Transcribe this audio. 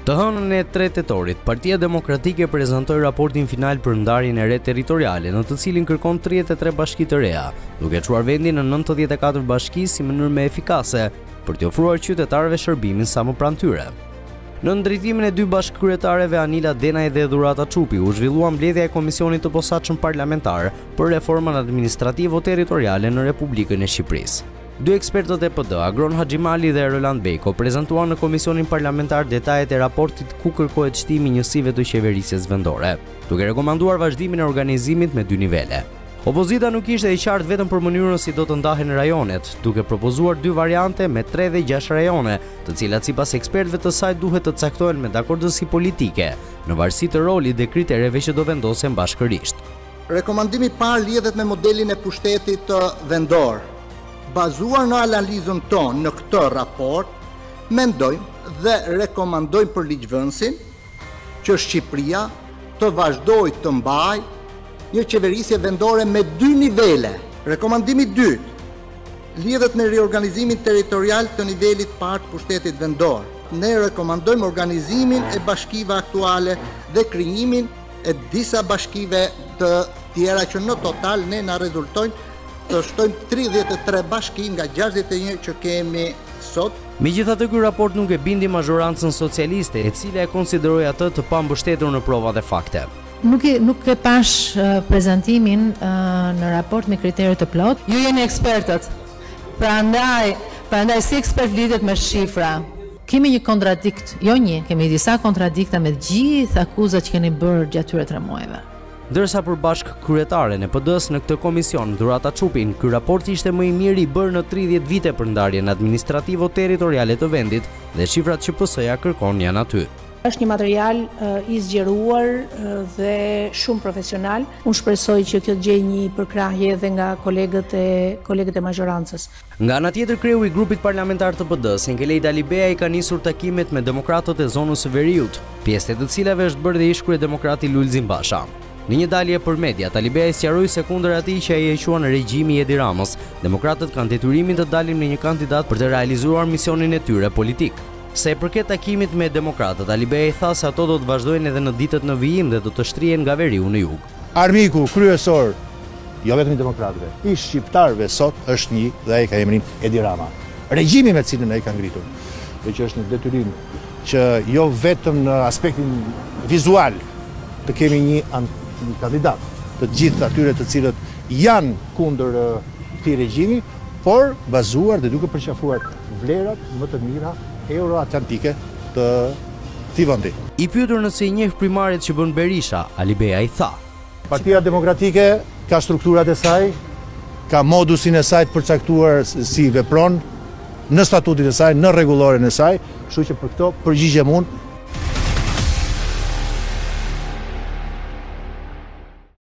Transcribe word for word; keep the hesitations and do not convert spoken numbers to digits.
Të hënën e tre tetorit, Partia Demokratike prezantoi raportin final për ndarjen e re territoriale, në të cilin kërkon tridhjetë e tre bashki të reja, duke çuar vendin në nëntëdhjetë e katër bashki si mënyrë më efikase për t'i ofruar qytetarëve shërbimin sa më pranë tyre. Në ndërtimin e dy bashkëkryetarëve Anila Denaj dhe Dhurata Çupi u zhvillua mbledhja e komisionit të posaçëm parlamentar për reformën administrativo-territoriale në Republikën e Shqipërisë. Dy ekspertët e P D, Agron Haxhimali dhe Roland Beko, prezantuan në komisionin parlamentar detajet e raportit ku kërkohet shtimi i njësive të qeverisjes vendore, duke rekomanduar vazhdimin e organizimit me dy nivele. Opozita nuk ishte e qartë vetëm për mënyrën si do të ndahen rajonet, duke propozuar dy variante me tre dhe gjashtë rajone, të cilat sipas ekspertëve të saj duhet të caktohen me dakordësi politike, në varësi të rolit dhe kritereve që do vendosen bashkërisht. Rekomandimi i parë lidhet me modelin e pushtetit të vendor. Bazuar në analizën tonë në këtë raport, mendojmë dhe rekomandojmë për ligjvënësin që Shqipëria të vazhdoj të mbaj një qeverisje vendore me dy nivele. Rekomandimi dytë lidhet me riorganizimin territorial të nivelit parë të pushtetit vendor. Ne rekomandojmë organizimin e bashkive aktuale dhe krijimin e disa bashkive të tjera që në total ne na rezultojnë të shtojmë tridhjetë e tre bashki nga gjashtëdhjetë e një që kemi sot. Megjithatë, ky raport nuk e bindi mazhorancën socialiste, e cila e konsideroi atë të pambështetur në prova dhe fakte. Nuk e, nuk e pash uh, prezantimin uh, në raport me kriteret të plot. Ju jeni ekspertët, prandaj, prandaj si ekspert lidhet me shifra. Kemi një kontradikt, jo një, kemi disa kontradikta me gjithë akuzat që keni bërë gjatë këtyre tre muajve. Ndërsa për bashkëkryetaren e P D-s në këtë komision, Dhurata Çupin, ky raport ishte më i miri i bërë në tridhjetë vite për ndarjen administrativo-territoriale të vendit dhe shifrat që P S-ja kërkon janë aty. Është një material uh, i zgjeruar uh, dhe shumë profesional. Unë shpresoj që kjo të gjejë një përkrahje edhe nga kolegët e kolegët e mazhorancës. Nga ana tjetër, kreu i grupit parlamentar të P D-s, Engelejt Alibea, i ka nisur takimet me demokratët e zonës së Veriut, pjesë të cilave është bërë dhe ish demokrati Lulzim Basha. Në një dalje për media, Alibea sqaroi se kundër atij që ai e quan regjimi i Edi Ramës, demokratët kanë detyrimin të dalin me një kandidat për të realizuar misionin e tyre politik. Sa i përket takimit me demokratët, Alibea i tha se ato do të vazhdojnë edhe në ditët në vijim dhe do të shtrihen nga veriu në jug. Armiku kryesor, jo vetëm i demokratëve, i shqiptarëve sot është një dhe ai ka emrin Edi Rama. Regjimi me cilin ai ka ngritur, dhe që është një detyrim që jo vetëm në aspektin vizual të kemi një një kandidat të gjithë atyre të cilët janë kundër këtij regjimi, por bazuar dhe duke përqafuar vlerat më të mira euroatlantike të këtij vendi. I pyetur nëse i njeh primarit që bën Berisha, Alibea i tha: Partia Demokratike ka strukturat e saj, ka modusin e saj të përcaktuar si vepron në statutin e saj, në rregulloren e saj, kështu që për këto përgjigjem unë